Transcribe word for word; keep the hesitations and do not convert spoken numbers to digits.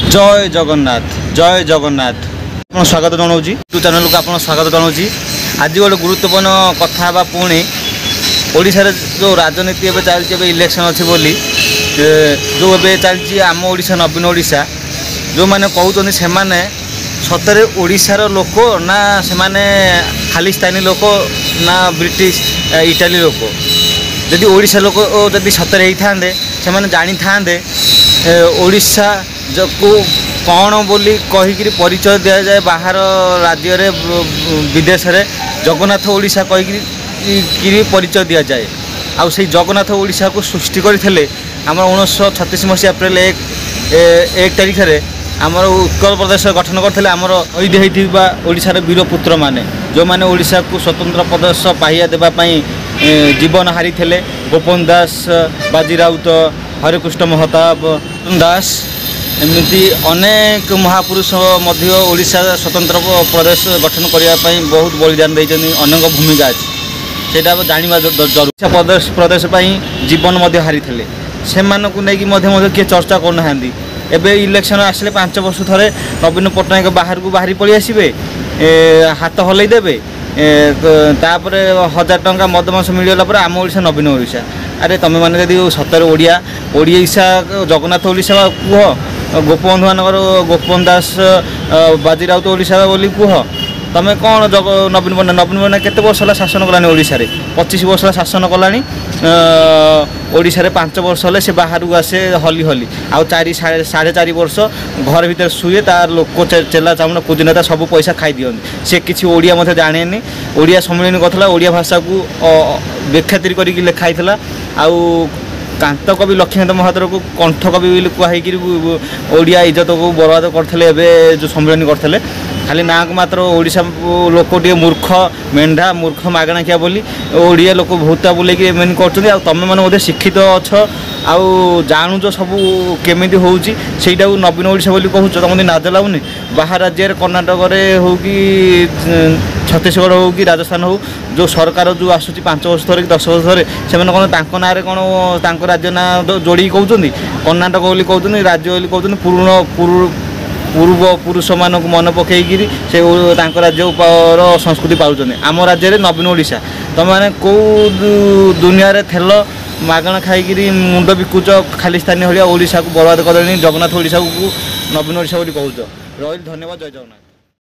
जय जगन्नाथ जय जगन्नाथ आप स्वागत जनाऊँगी यूट्यूब चैनल को आप स्वागत जनाऊँगी। आज गोटे गुरुत्वपूर्ण कथा पुणी ओडिशा जो राजनीति एवं चलती इलेक्शन अच्छी बोली जो ए चलती आम ओडिशा नवीन ओडिशा जो मैंने कहते से सतरे ओडिशार लोक ना से खालिस्तानी लोक ना ब्रिटिश इटाली लोक जदि ओडिशा लोक जदि सतरे होते से जानी था ओडिशा जो को कौन बोली कहीकि परिचय दि जाए बाहर राज्य रे विदेश रे जगन्नाथ ओडिशा कहीकि परिचय दि जाए आउ से जगन्नाथ ओडिशा को सृष्टि करते आम उन्नीस छत्तीस मसीहा अप्रैल एक एक तारीख में आमर उत्कल प्रदेश गठन करते आमर ऐतिह्य होता ओडिशार वीरपुत्र माने जो मैंने ओडिशा को स्वतंत्र प्रदेश पाइया देवाई जीवन हारी थे गोपन दास बाजी राउत हरिकृष्ण महताब दास एमती अनेक महापुरुष ओडिशा स्वतंत्र प्रदेश गठन करने बहुत बलिदान देते अनेक भूमिका अच्छी से जाना जरूर प्रदेश प्रदेश जीवन हारी थे से नहीं किए चर्चा करना एबे इलेक्शन आसले पांच वर्ष थे नवीन पट्टनायक बाहर को बाहरी पलि आसबे हाथ हल देवे तापर हजार टंका मदमांस मिलगला आम ओडिशा नवीन ओडिशा अरे तुम मैंने जब सतर ओडिया ओडिशा जगन्नाथ ओडिशा कह गोपबंधु मानकर गोपबंधु दास बाजी राउत ओडिशा बोली कह तुम कौन जग नवीन पट्टनायक नवीन पट्टनायक केते वर्ष है शासन कलानी ओडिशा रे पच्चीस वर्ष शासन कलानी ओडिशा रे पांच वर्ष हेल्ले से बाहर को आसे हली हली आउ चारि साढ़े चार वर्ष घर भीतर शुए तार लोक चेला चामुंडा पूजनेता सब पैसा खाई दिखती से किसी ओडिया मत जाने ओडिया सम्मेलन करता ओडिया भाषा को बेखातिर करके लिखाई आउ कांत कवि लक्ष्मीकांत महातर को कंठ कवि कही ओडिया इज्जत को बर्बाद करते जो सम्मेलन करते खाली ना को मात्र ओडिशा लोक टे मूर्ख मेढ़ा मूर्ख मागणा खिया बोली ओडिया लोक भूता बुलेक एम कर तुम मैंने बोधे शिक्षित अच्छ आउ जानुच सब केमी होटा नवीन ओडिशा बोली कहूँ तुम नाज लगुनि बाहर राज्य कर्णाटक हो कि छत्तीसगढ़ हो कि राजस्थान हो जो सरकार जो आसूँ पांच वर्ष थोड़े कि दस वर्ष थोड़े से कौन ना कौन राज्य ना जोड़ी कहते कर्णाटक बोली कहते राज्य बोली कहते पूर्ण पूर्व पुरुष मानक मन पकईकि से राज्य उपर संस्कृति पाँच आम राज्य में नवीन ओडिशा तुम मैंने कौ दुनिया रे थेल मागणा खाई मुंड बिकुच खालिस्तानी भाया ओडिशा को बर्बाद कर जगन्नाथ ओडिशा को नवीन ओडिशा कहूच रही धन्यवाद जय जगन्नाथ।